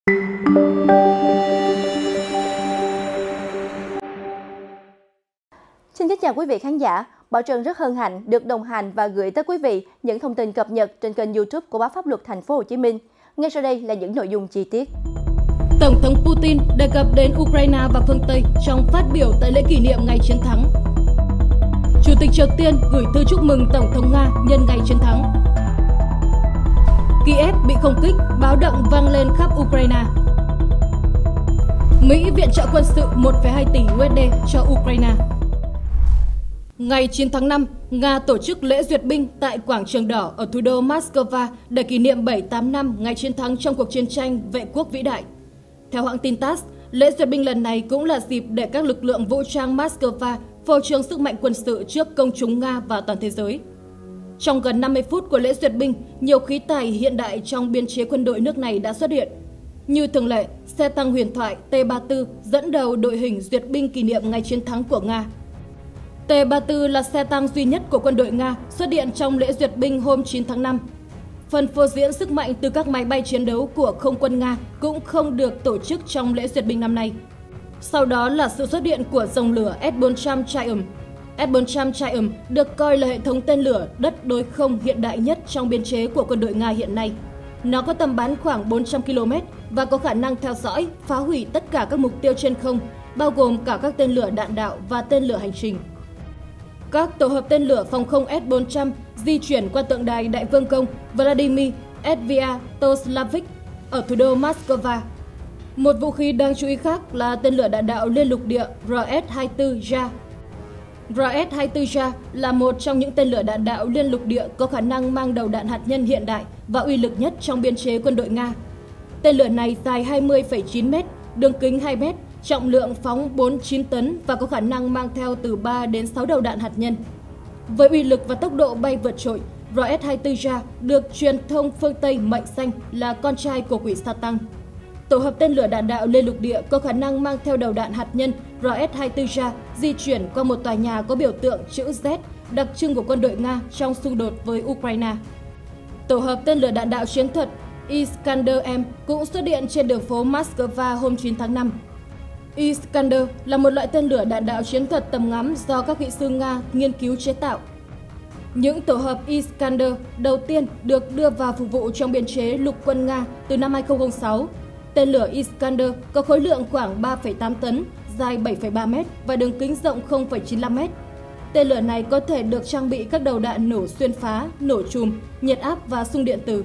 Xin kính chào quý vị khán giả. Bảo Trân rất hân hạnh được đồng hành và gửi tới quý vị những thông tin cập nhật trên kênh YouTube của báo Pháp luật Thành phố Hồ Chí Minh. Ngay sau đây là những nội dung chi tiết. Tổng thống Putin đề cập đến Ukraine và phương Tây trong phát biểu tại lễ kỷ niệm ngày chiến thắng. Chủ tịch Triều Tiên gửi thư chúc mừng Tổng thống Nga nhân ngày chiến thắng. Kiev bị không kích, báo động vang lên khắp Ukraine. Mỹ viện trợ quân sự 1,2 tỷ USD cho Ukraine. Ngày 9 tháng 5, Nga tổ chức lễ duyệt binh tại Quảng trường Đỏ ở thủ đô Moscow để kỷ niệm 78 năm ngày chiến thắng trong cuộc chiến tranh vệ quốc vĩ đại. Theo hãng tin TASS, lễ duyệt binh lần này cũng là dịp để các lực lượng vũ trang Moscow phô trương sức mạnh quân sự trước công chúng Nga và toàn thế giới. Trong gần 50 phút của lễ duyệt binh, nhiều khí tài hiện đại trong biên chế quân đội nước này đã xuất hiện. Như thường lệ, xe tăng huyền thoại T-34 dẫn đầu đội hình duyệt binh kỷ niệm ngày chiến thắng của Nga. T-34 là xe tăng duy nhất của quân đội Nga xuất hiện trong lễ duyệt binh hôm 9 tháng 5. Phần phô diễn sức mạnh từ các máy bay chiến đấu của không quân Nga cũng không được tổ chức trong lễ duyệt binh năm nay. Sau đó là sự xuất hiện của dòng lửa S-400 Triumph. S-400 Triumph được coi là hệ thống tên lửa đất đối không hiện đại nhất trong biên chế của quân đội Nga hiện nay. Nó có tầm bắn khoảng 400 km và có khả năng theo dõi, phá hủy tất cả các mục tiêu trên không, bao gồm cả các tên lửa đạn đạo và tên lửa hành trình. Các tổ hợp tên lửa phòng không S-400 di chuyển qua tượng đài Đại vương công Vladimir Sviatoslavic ở thủ đô Moscow. Một vũ khí đáng chú ý khác là tên lửa đạn đạo liên lục địa RS-24J. RS-24J là một trong những tên lửa đạn đạo liên lục địa có khả năng mang đầu đạn hạt nhân hiện đại và uy lực nhất trong biên chế quân đội Nga. Tên lửa này dài 20,9 m, đường kính 2 m, trọng lượng phóng 49 tấn và có khả năng mang theo từ 3 đến 6 đầu đạn hạt nhân. Với uy lực và tốc độ bay vượt trội, RS-24J được truyền thông phương Tây mệnh danh là con trai của quỷ Satan. Tổ hợp tên lửa đạn đạo liên lục địa có khả năng mang theo đầu đạn hạt nhân RS-24J di chuyển qua một tòa nhà có biểu tượng chữ Z đặc trưng của quân đội Nga trong xung đột với Ukraine. Tổ hợp tên lửa đạn đạo chiến thuật Iskander-M cũng xuất hiện trên đường phố Moscow hôm 9 tháng 5. Iskander là một loại tên lửa đạn đạo chiến thuật tầm ngắm do các kỹ sư Nga nghiên cứu chế tạo. Những tổ hợp Iskander đầu tiên được đưa vào phục vụ trong biên chế lục quân Nga từ năm 2006. Tên lửa Iskander có khối lượng khoảng 3,8 tấn, dài 7,3 m và đường kính rộng 0,95 m. Tên lửa này có thể được trang bị các đầu đạn nổ xuyên phá, nổ chùm, nhiệt áp và xung điện tử.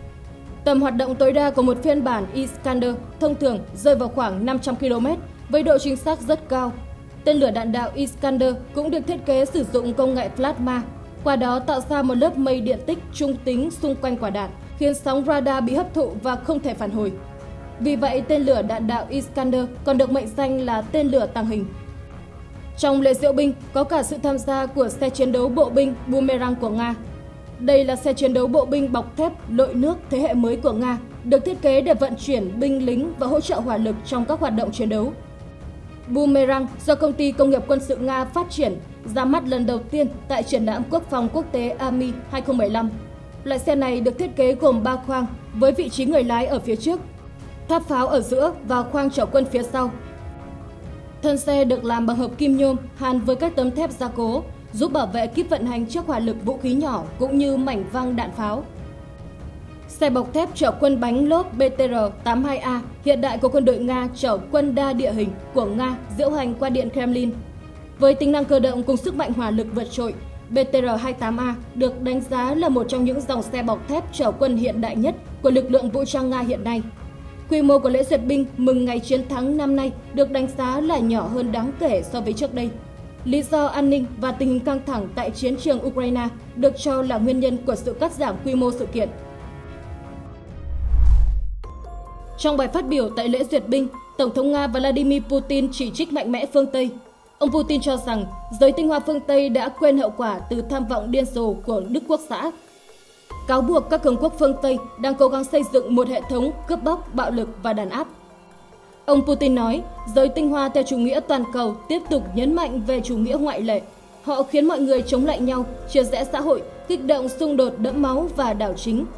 Tầm hoạt động tối đa của một phiên bản Iskander thông thường rơi vào khoảng 500 km với độ chính xác rất cao. Tên lửa đạn đạo Iskander cũng được thiết kế sử dụng công nghệ plasma, qua đó tạo ra một lớp mây điện tích trung tính xung quanh quả đạn, khiến sóng radar bị hấp thụ và không thể phản hồi. Vì vậy, tên lửa đạn đạo Iskander còn được mệnh danh là tên lửa tàng hình. Trong lễ diễu binh có cả sự tham gia của xe chiến đấu bộ binh Boomerang của Nga. Đây là xe chiến đấu bộ binh bọc thép lội nước thế hệ mới của Nga, được thiết kế để vận chuyển binh lính và hỗ trợ hỏa lực trong các hoạt động chiến đấu. Boomerang do Công ty Công nghiệp Quân sự Nga phát triển, ra mắt lần đầu tiên tại triển lãm quốc phòng quốc tế Army 2015. Loại xe này được thiết kế gồm 3 khoang với vị trí người lái ở phía trước, tháp pháo ở giữa và khoang chở quân phía sau. Thân xe được làm bằng hợp kim nhôm hàn với các tấm thép gia cố, giúp bảo vệ kíp vận hành trước hỏa lực vũ khí nhỏ cũng như mảnh văng đạn pháo. Xe bọc thép chở quân bánh lốp BTR-82A hiện đại của quân đội Nga chở quân đa địa hình của Nga diễu hành qua Điện Kremlin. Với tính năng cơ động cùng sức mạnh hỏa lực vượt trội, BTR-28A được đánh giá là một trong những dòng xe bọc thép chở quân hiện đại nhất của lực lượng vũ trang Nga hiện nay. Quy mô của lễ duyệt binh mừng ngày chiến thắng năm nay được đánh giá là nhỏ hơn đáng kể so với trước đây. Lý do an ninh và tình hình căng thẳng tại chiến trường Ukraine được cho là nguyên nhân của sự cắt giảm quy mô sự kiện. Trong bài phát biểu tại lễ duyệt binh, Tổng thống Nga Vladimir Putin chỉ trích mạnh mẽ phương Tây. Ông Putin cho rằng giới tinh hoa phương Tây đã quên hậu quả từ tham vọng điên rồ của Đức Quốc xã. Cáo buộc các cường quốc phương Tây đang cố gắng xây dựng một hệ thống cướp bóc, bạo lực và đàn áp. Ông Putin nói, giới tinh hoa theo chủ nghĩa toàn cầu tiếp tục nhấn mạnh về chủ nghĩa ngoại lệ. Họ khiến mọi người chống lại nhau, chia rẽ xã hội, kích động xung đột đẫm máu và đảo chính.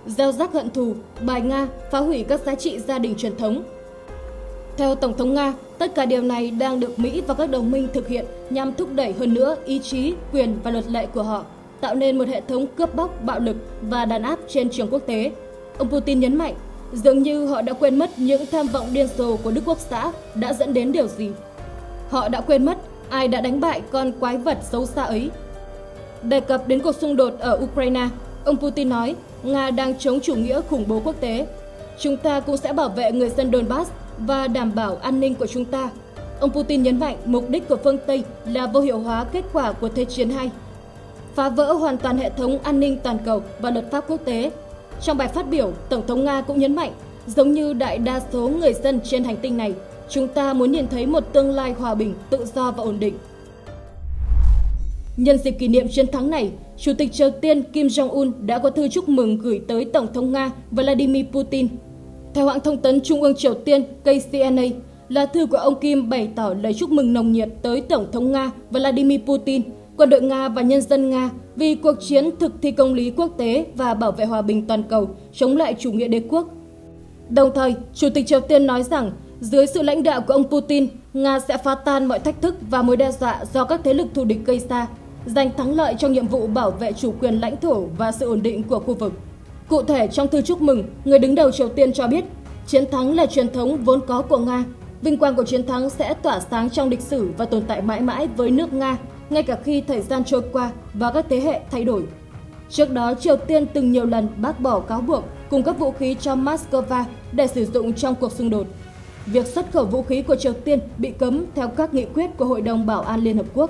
gieo rắc hận thù, bài Nga, phá hủy các giá trị gia đình truyền thống. Theo Tổng thống Nga, tất cả điều này đang được Mỹ và các đồng minh thực hiện nhằm thúc đẩy hơn nữa ý chí, quyền và luật lệ của họ, tạo nên một hệ thống cướp bóc, bạo lực và đàn áp trên trường quốc tế. Ông Putin nhấn mạnh, dường như họ đã quên mất những tham vọng điên rồ của Đức Quốc xã đã dẫn đến điều gì. Họ đã quên mất ai đã đánh bại con quái vật xấu xa ấy. Đề cập đến cuộc xung đột ở Ukraine, ông Putin nói, Nga đang chống chủ nghĩa khủng bố quốc tế. Chúng ta cũng sẽ bảo vệ người dân Donbass và đảm bảo an ninh của chúng ta. Ông Putin nhấn mạnh mục đích của phương Tây là vô hiệu hóa kết quả của Thế chiến II, phá vỡ hoàn toàn hệ thống an ninh toàn cầu và luật pháp quốc tế. Trong bài phát biểu, Tổng thống Nga cũng nhấn mạnh, giống như đại đa số người dân trên hành tinh này, chúng ta muốn nhìn thấy một tương lai hòa bình, tự do và ổn định. Nhân dịp kỷ niệm chiến thắng này, Chủ tịch Triều Tiên Kim Jong-un đã có thư chúc mừng gửi tới Tổng thống Nga Vladimir Putin. Theo hãng thông tấn Trung ương Triều Tiên KCNA, lá thư của ông Kim bày tỏ lời chúc mừng nồng nhiệt tới Tổng thống Nga Vladimir Putin, quân đội Nga và nhân dân Nga vì cuộc chiến thực thi công lý quốc tế và bảo vệ hòa bình toàn cầu, chống lại chủ nghĩa đế quốc. Đồng thời, Chủ tịch Triều Tiên nói rằng, dưới sự lãnh đạo của ông Putin, Nga sẽ phá tan mọi thách thức và mối đe dọa do các thế lực thù địch gây ra, giành thắng lợi trong nhiệm vụ bảo vệ chủ quyền lãnh thổ và sự ổn định của khu vực. Cụ thể, trong thư chúc mừng, người đứng đầu Triều Tiên cho biết, chiến thắng là truyền thống vốn có của Nga. Vinh quang của chiến thắng sẽ tỏa sáng trong lịch sử và tồn tại mãi mãi với nước Nga, ngay cả khi thời gian trôi qua và các thế hệ thay đổi. Trước đó, Triều Tiên từng nhiều lần bác bỏ cáo buộc cung cấp vũ khí cho Moscow để sử dụng trong cuộc xung đột. Việc xuất khẩu vũ khí của Triều Tiên bị cấm theo các nghị quyết của Hội đồng Bảo an Liên Hợp Quốc.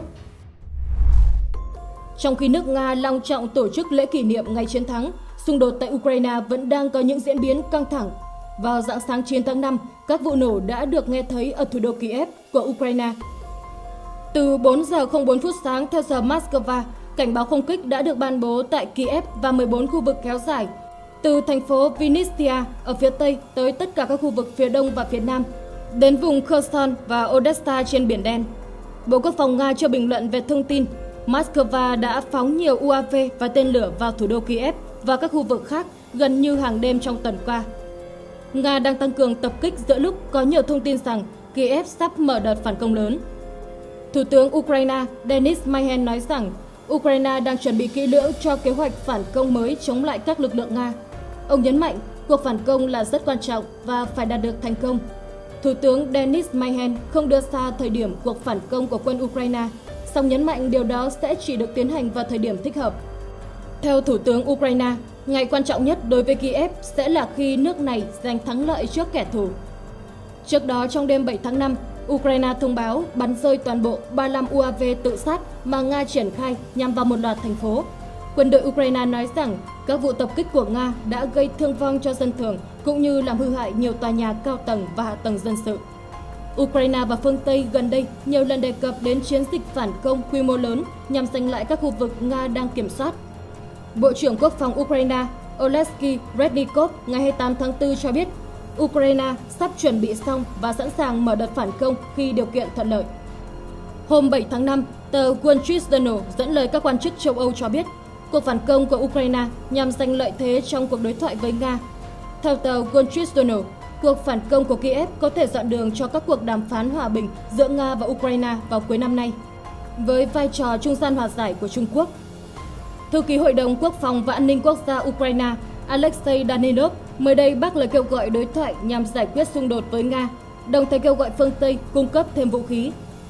Trong khi nước Nga long trọng tổ chức lễ kỷ niệm ngày chiến thắng, xung đột tại Ukraine vẫn đang có những diễn biến căng thẳng. Vào rạng sáng 9 tháng 5, các vụ nổ đã được nghe thấy ở thủ đô Kiev của Ukraine. Từ 4 giờ 04 phút sáng theo giờ Moscow, cảnh báo không kích đã được ban bố tại Kiev và 14 khu vực kéo dài, từ thành phố Vinnytsia ở phía Tây tới tất cả các khu vực phía Đông và phía Nam, đến vùng Kherson và Odessa trên Biển Đen. Bộ Quốc phòng Nga cho bình luận về thông tin Moscow đã phóng nhiều UAV và tên lửa vào thủ đô Kiev và các khu vực khác gần như hàng đêm trong tuần qua. Nga đang tăng cường tập kích giữa lúc có nhiều thông tin rằng Kiev sắp mở đợt phản công lớn. Thủ tướng Ukraine Denis Maihen nói rằng Ukraine đang chuẩn bị kỹ lưỡng cho kế hoạch phản công mới chống lại các lực lượng Nga. Ông nhấn mạnh cuộc phản công là rất quan trọng và phải đạt được thành công. Thủ tướng Denis Maihen không đưa ra thời điểm cuộc phản công của quân Ukraine, song nhấn mạnh điều đó sẽ chỉ được tiến hành vào thời điểm thích hợp. Theo Thủ tướng Ukraine, ngày quan trọng nhất đối với Kiev sẽ là khi nước này giành thắng lợi trước kẻ thù. Trước đó, trong đêm 7 tháng 5, Ukraine thông báo bắn rơi toàn bộ 35 UAV tự sát mà Nga triển khai nhằm vào một loạt thành phố. Quân đội Ukraine nói rằng các vụ tập kích của Nga đã gây thương vong cho dân thường cũng như làm hư hại nhiều tòa nhà cao tầng và hạ tầng dân sự. Ukraine và phương Tây gần đây nhiều lần đề cập đến chiến dịch phản công quy mô lớn nhằm giành lại các khu vực Nga đang kiểm soát. Bộ trưởng Quốc phòng Ukraine Oleksiy Reznikov ngày 28 tháng 4 cho biết Ukraine sắp chuẩn bị xong và sẵn sàng mở đợt phản công khi điều kiện thuận lợi. Hôm 7 tháng 5, tờ Wall Street Journal dẫn lời các quan chức châu Âu cho biết cuộc phản công của Ukraine nhằm giành lợi thế trong cuộc đối thoại với Nga. Theo tờ Wall Street Journal, cuộc phản công của Kiev có thể dọn đường cho các cuộc đàm phán hòa bình giữa Nga và Ukraine vào cuối năm nay, với vai trò trung gian hòa giải của Trung Quốc. Thư ký Hội đồng Quốc phòng và An ninh Quốc gia Ukraine Alexei Danilov mới đây bác lời kêu gọi đối thoại nhằm giải quyết xung đột với Nga, đồng thời kêu gọi phương Tây cung cấp thêm vũ khí.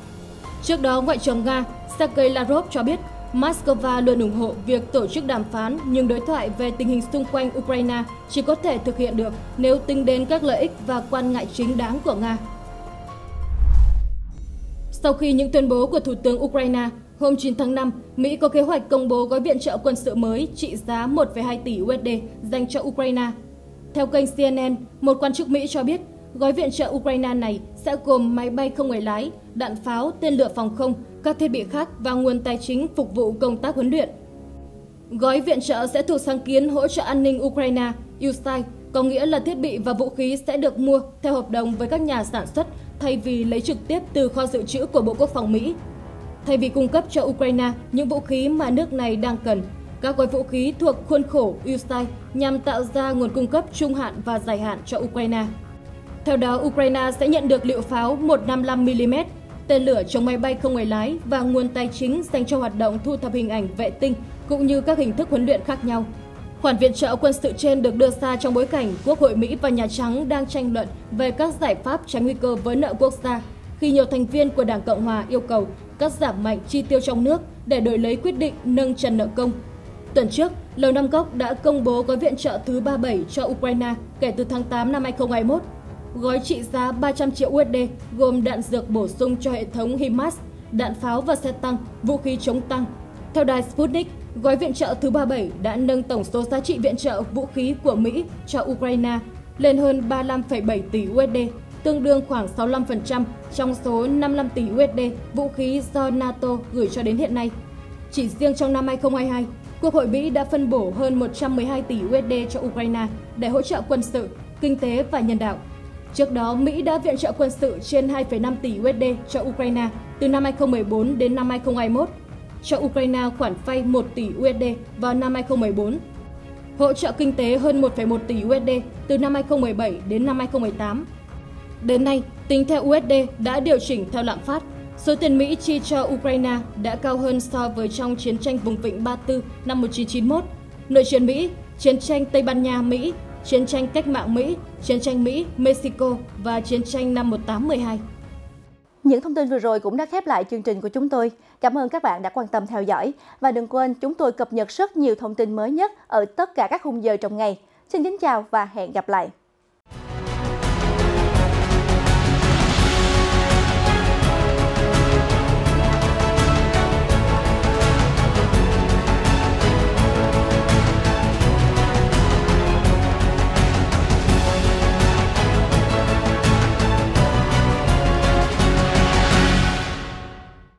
Trước đó, Ngoại trưởng Nga Sergei Lavrov cho biết Moscow luôn ủng hộ việc tổ chức đàm phán, nhưng đối thoại về tình hình xung quanh Ukraine chỉ có thể thực hiện được nếu tính đến các lợi ích và quan ngại chính đáng của Nga. Sau khi những tuyên bố của Thủ tướng Ukraine, hôm 9 tháng 5, Mỹ có kế hoạch công bố gói viện trợ quân sự mới trị giá 1,2 tỷ USD dành cho Ukraine. Theo kênh CNN, một quan chức Mỹ cho biết gói viện trợ Ukraine này sẽ gồm máy bay không người lái, đạn pháo, tên lửa phòng không, các thiết bị khác và nguồn tài chính phục vụ công tác huấn luyện. Gói viện trợ sẽ thuộc sáng kiến hỗ trợ an ninh Ukraine, USAID, có nghĩa là thiết bị và vũ khí sẽ được mua theo hợp đồng với các nhà sản xuất thay vì lấy trực tiếp từ kho dự trữ của Bộ Quốc phòng Mỹ. Thay vì cung cấp cho Ukraine những vũ khí mà nước này đang cần, các gói vũ khí thuộc khuôn khổ USAID nhằm tạo ra nguồn cung cấp trung hạn và dài hạn cho Ukraine. Theo đó, Ukraine sẽ nhận được lựu pháo 155mm, tên lửa chống máy bay không người lái và nguồn tài chính dành cho hoạt động thu thập hình ảnh vệ tinh cũng như các hình thức huấn luyện khác nhau. Khoản viện trợ quân sự trên được đưa ra trong bối cảnh Quốc hội Mỹ và Nhà Trắng đang tranh luận về các giải pháp tránh nguy cơ vỡ nợ quốc gia, khi nhiều thành viên của Đảng Cộng hòa yêu cầu cắt giảm mạnh chi tiêu trong nước để đổi lấy quyết định nâng trần nợ công. Tuần trước, Lầu Năm Góc đã công bố gói viện trợ thứ 37 cho Ukraine kể từ tháng 8 năm 2021. Gói trị giá 300 triệu USD gồm đạn dược bổ sung cho hệ thống HIMARS, đạn pháo và xe tăng, vũ khí chống tăng. Theo đài Sputnik, gói viện trợ thứ 37 đã nâng tổng số giá trị viện trợ vũ khí của Mỹ cho Ukraine lên hơn 35,7 tỷ USD, tương đương khoảng 65% trong số 55 tỷ USD vũ khí do NATO gửi cho đến hiện nay. Chỉ riêng trong năm 2022, Quốc hội Mỹ đã phân bổ hơn 112 tỷ USD cho Ukraine để hỗ trợ quân sự, kinh tế và nhân đạo. Trước đó, Mỹ đã viện trợ quân sự trên 2,5 tỷ USD cho Ukraine từ năm 2014 đến năm 2021, cho Ukraine khoản vay 1 tỷ USD vào năm 2014, hỗ trợ kinh tế hơn 1,1 tỷ USD từ năm 2017 đến năm 2018. Đến nay, tính theo USD đã điều chỉnh theo lạm phát, số tiền Mỹ chi cho Ukraine đã cao hơn so với trong chiến tranh vùng vịnh Ba Tư năm 1991, nội chiến Mỹ, chiến tranh Tây Ban Nha-Mỹ, chiến tranh cách mạng Mỹ, chiến tranh Mỹ-Mexico và chiến tranh năm 1812. Những thông tin vừa rồi cũng đã khép lại chương trình của chúng tôi. Cảm ơn các bạn đã quan tâm theo dõi. Và đừng quên, chúng tôi cập nhật rất nhiều thông tin mới nhất ở tất cả các khung giờ trong ngày. Xin kính chào và hẹn gặp lại!